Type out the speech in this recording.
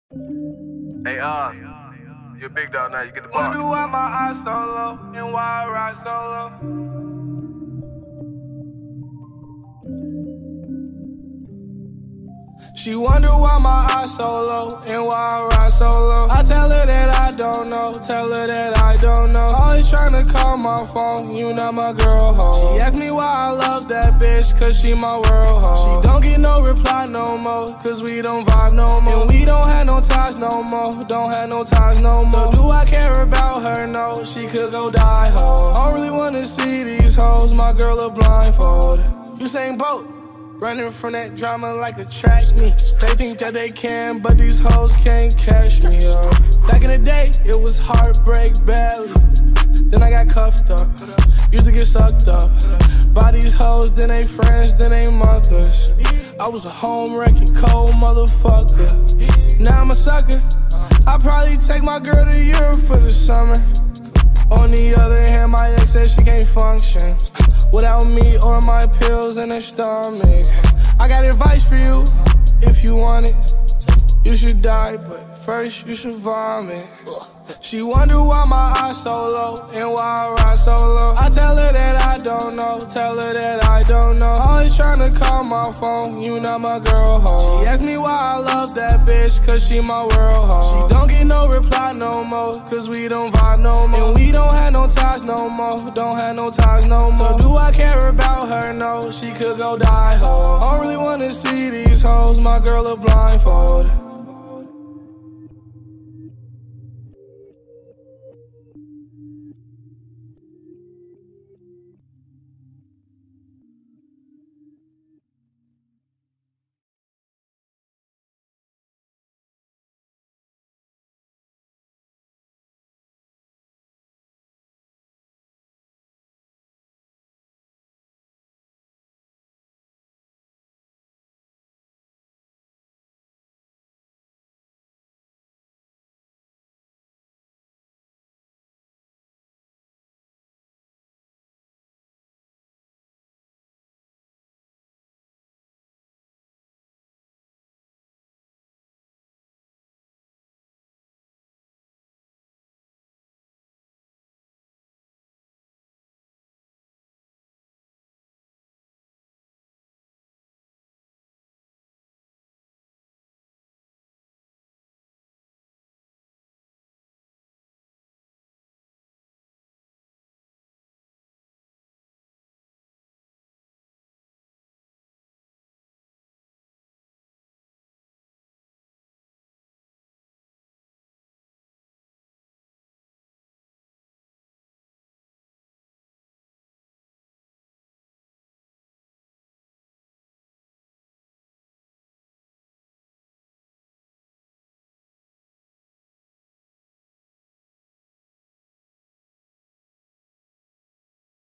Hey, you a big dog now, you get the bar. Wonder why my eyes so low and why I ride so low. She wonder why my eyes so low and why I ride so low. I tell her that I don't know, tell her that I don't know. Always tryna call my phone, you not my girl, ho. She asked me why I love that bitch, cause she my world, ho. She don't get no reply no more, cause we don't vibe no more. And we don't have no ties no more, don't have no ties no more. So do I care about her? No, she could go die, ho. I don't really wanna see these hoes, my girl a blindfold. Usain Bolt, running from that drama like a track meet. They think that they can, but these hoes can't catch me, yo. Back in the day, it was heartbreak badly. Then I got cuffed up, used to get sucked up by these hoes, then they friends, then they mothers. I was a home wrecking cold motherfucker. Now I'm a sucker. I'll probably take my girl to Europe for the summer. On the other hand, my ex said she can't function without me or my pills in her stomach. I got advice for you, if you want it. You should die, but first you should vomit. She wonder why my eyes so low and why I ride so low. I tell her that I don't know, tell her that I don't know. Always tryna call my phone, you not my girl, ho. She asked me why I love that bitch, cause she my world, ho. She don't get no reply no more, cause we don't vibe no more. And we don't have no ties no more, don't have no ties no more. So do I care about her? No, she could go die, ho. I don't really wanna see these hoes, my girl a blindfold.